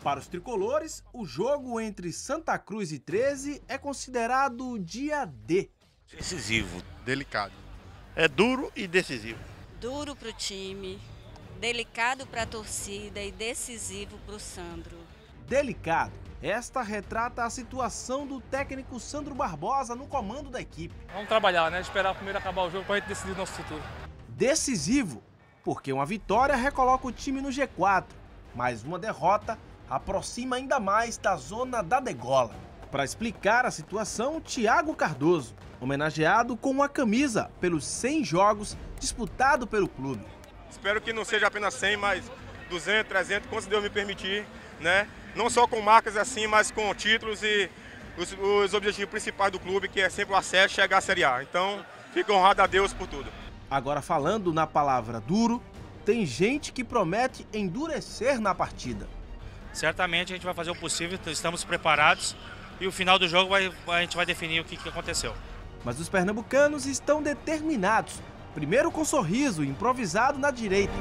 Para os tricolores, o jogo entre Santa Cruz e 13 é considerado dia D. Decisivo. Delicado. É duro e decisivo. Duro para o time, delicado para a torcida e decisivo para o Sandro. Delicado. Esta retrata a situação do técnico Sandro Barbosa no comando da equipe. Vamos trabalhar, né? Esperar primeiro acabar o jogo para a gente decidir o nosso futuro. Decisivo, porque uma vitória recoloca o time no G4, mas uma derrota aproxima ainda mais da zona da degola. Para explicar a situação, Thiago Cardoso, homenageado com uma camisa pelos 100 jogos disputados pelo clube. Espero que não seja apenas 100, mas 200, 300, quanto Deus me permitir, né? Não só com marcas assim, mas com títulos e os objetivos principais do clube, que é sempre o acesso, chegar à Série A. Então, fico honrado a Deus por tudo. Agora, falando na palavra duro, tem gente que promete endurecer na partida. Certamente a gente vai fazer o possível, estamos preparados e o final do jogo a gente vai definir o que aconteceu. Mas os pernambucanos estão determinados, primeiro com sorriso improvisado na direita.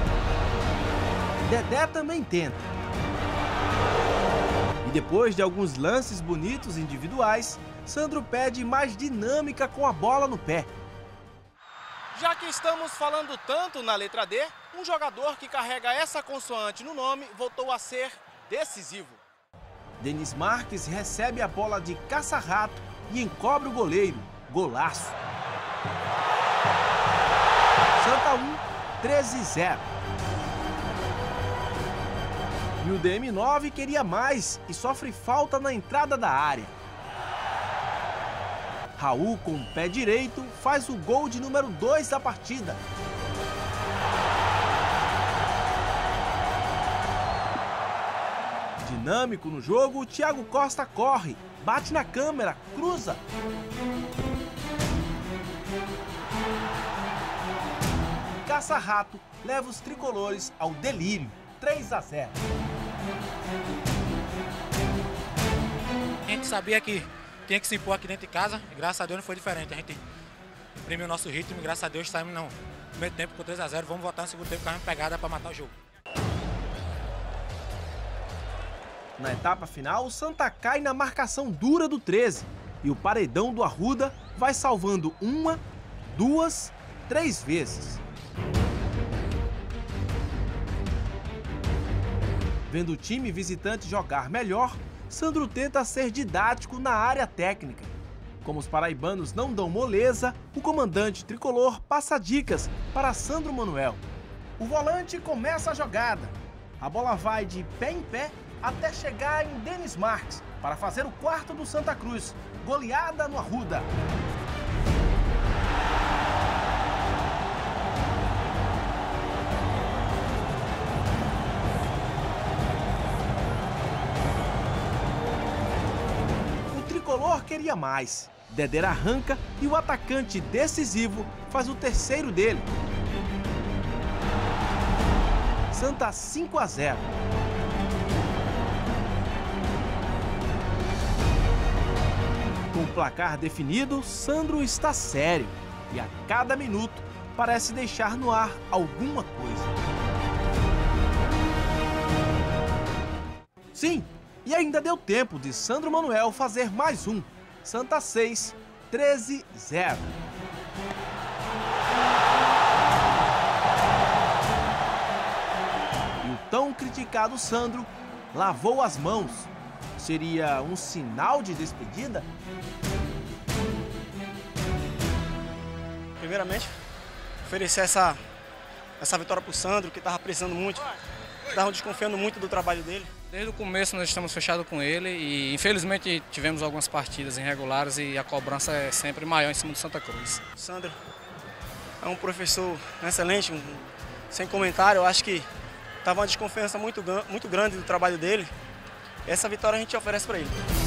Dedé também tenta. E depois de alguns lances bonitos individuais, Sandro pede mais dinâmica com a bola no pé. Já que estamos falando tanto na letra D, um jogador que carrega essa consoante no nome voltou a ser decisivo. Denis Marques recebe a bola de caça-rato e encobre o goleiro. Golaço. Santa 1, 13-0. E o DM9 queria mais e sofre falta na entrada da área. Raul, com o pé direito, faz o gol de número 2 da partida. Dinâmico no jogo, Thiago Costa corre, bate na câmera, cruza. Caça-rato leva os tricolores ao delírio, 3-0. A gente sabia que tinha que se impor aqui dentro de casa, e graças a Deus não foi diferente. A gente imprimiu o nosso ritmo e graças a Deus saímos no primeiro tempo com 3-0. Vamos voltar no segundo tempo com a mesma pegada para matar o jogo. Na etapa final, o Santa cai na marcação dura do 13 e o paredão do Arruda vai salvando 1, 2, 3 vezes. Vendo o time visitante jogar melhor, Sandro tenta ser didático na área técnica. Como os paraibanos não dão moleza, o comandante tricolor passa dicas para Sandro Manuel. O volante começa a jogada. A bola vai de pé em pé até chegar em Denis Marques para fazer o quarto do Santa Cruz. Goleada no Arruda. O tricolor queria mais. Dedé arranca e o atacante decisivo faz o terceiro dele. Santa 5-0. Com o placar definido, Sandro está sério e a cada minuto parece deixar no ar alguma coisa. Sim, e ainda deu tempo de Sandro Manuel fazer mais um. Santa 6, 13-0. E o tão criticado Sandro lavou as mãos. Seria um sinal de despedida? Primeiramente, oferecer essa vitória para o Sandro, que estava precisando muito, estavam desconfiando muito do trabalho dele. Desde o começo nós estamos fechados com ele e infelizmente tivemos algumas partidas irregulares e a cobrança é sempre maior em cima do Santa Cruz. O Sandro é um professor excelente, sem comentário. Eu acho que estava uma desconfiança muito grande do trabalho dele. Essa vitória a gente oferece para ele.